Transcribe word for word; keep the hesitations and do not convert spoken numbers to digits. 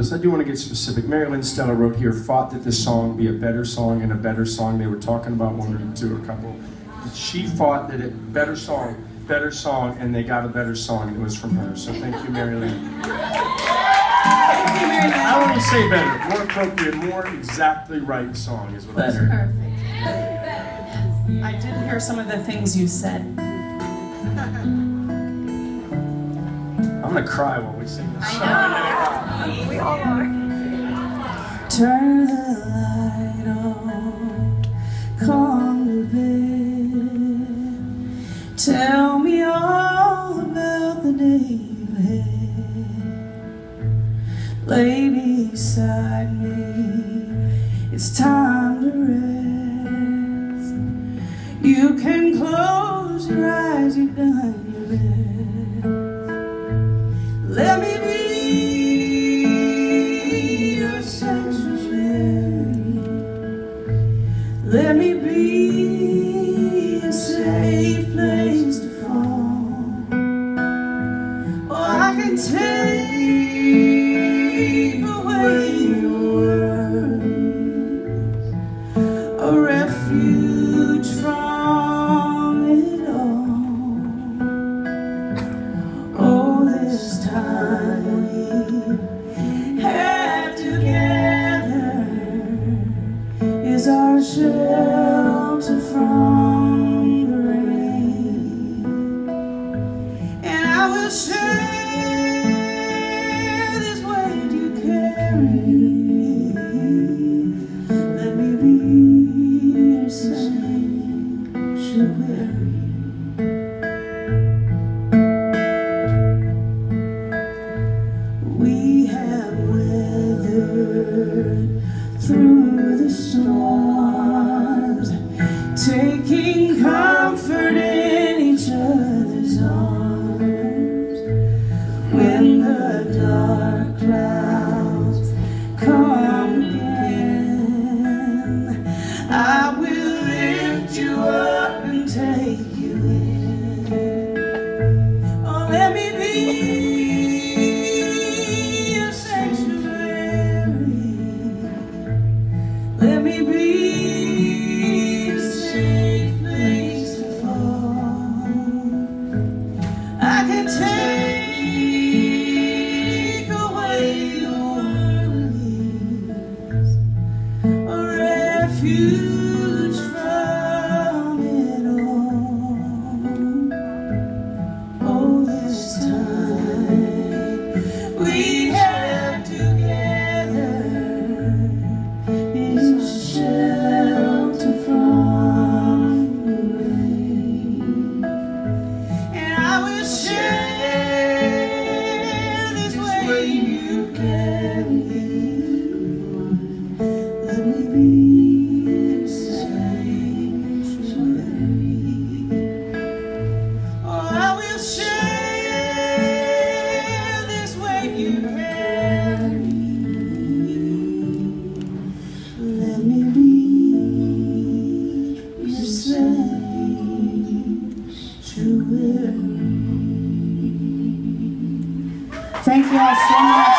this. I do want to get specific. Mary Lynn Stella wrote here, fought that this song be a better song and a better song. They were talking about one or two, a couple. She fought that it, better song, better song, and they got a better song, and it was from her. So thank you, Mary Lynn. Thank you, Mary Lynn. I want to say better, more appropriate, more exactly right song is what Better. I Perfect. I did hear some of the things you said. I'm gonna cry while we sing this song. I know. We all are. Turn the light on, come to bed. Tell me all about the day you had. Lay beside me, it's time to rest. You can close your eyes, you've done your best. Let me be your sanctuary. Let me be a safe place to fall. Oh, I can take away your worries, a refuge from it all. Oh, this time we have together is our shelter from the rain, and I will share this weight you carry. Let me be your sanctuary. We have weathered through the storms, taking comfort in each other's arms. When the dark clouds come again, I will lift you up and take you in. Oh, let me be your sanctuary. Let me be a safe place to fall. I can take away your worries, a refuge from it all. Oh, this time we have together is a shelter from the rain, and I will share this way you carry. Let me be your sanctuary. Oh, I will share this way you carry. Let me be your sanctuary. Thank you all so much.